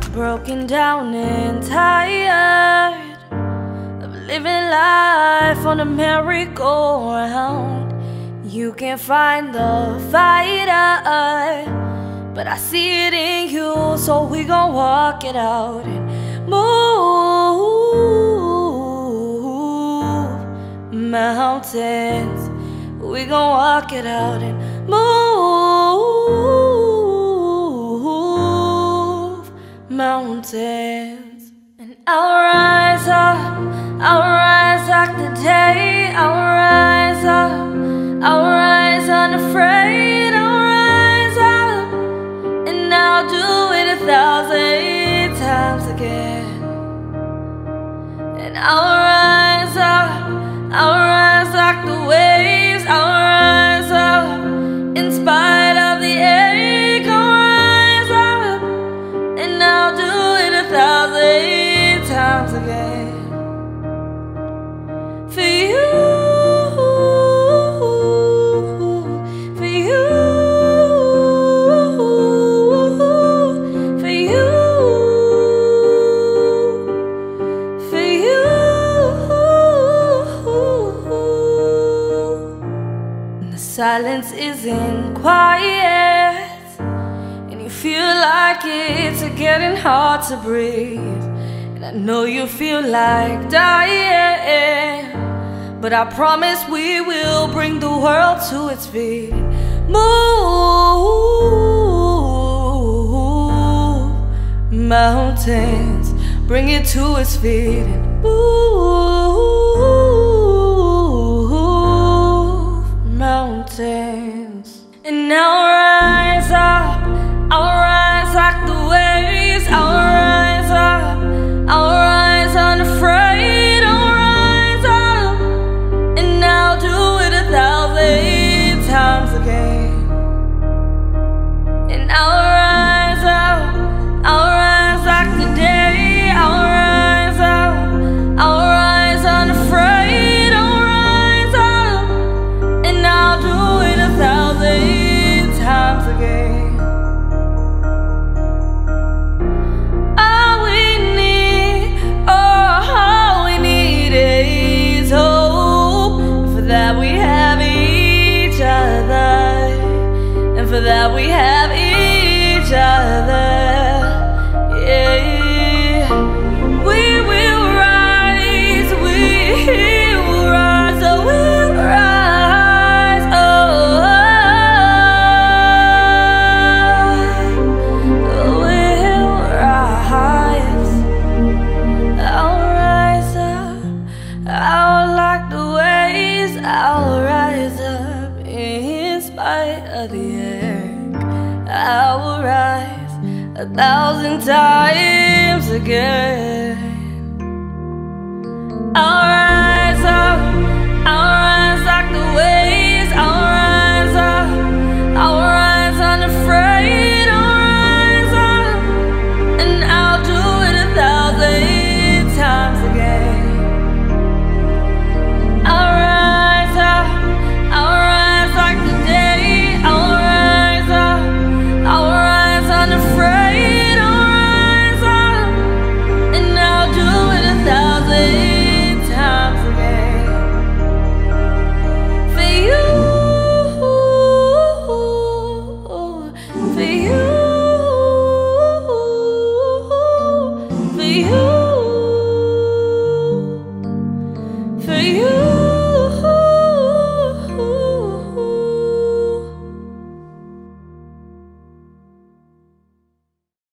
broken down and tired of living life on a merry-go-round. You can't find the fighter, but I see it in you, so we gon' walk it out and move mountains. We gon' walk it out and move mountains. And I'll rise like the day. I'll rise up, I'll rise unafraid. I'll rise up, and I'll do it 1,000 times again. And I'll rise up, I'll rise like the waves. I'll rise up in spite of the ache. I'll rise up, and I'll do it 1,000 times again. For you, for you, for you, for you. And the silence isn't quiet, and you feel like it's getting hard to breathe. And I know you feel like dying, but I promise we will bring the world to its feet. Move mountains, bring it to its feet. And move mountains. And now rise up, I'll rise like the waves. I'll rise up, I'll rise unafraid. I'll rise up, and I'll do it 1,000 times again. And I'll rise up, I'll rise like the day. I'll rise up, I'll rise unafraid. I'll rise up, and I'll do it 1,000 times again. For that we have each other, yeah. We will rise, we will rise, oh, we'll rise, oh, we'll rise. I'll rise up, I'll like the waves. I'll rise up in spite of the air. I will rise 1,000 times again. I'll rise.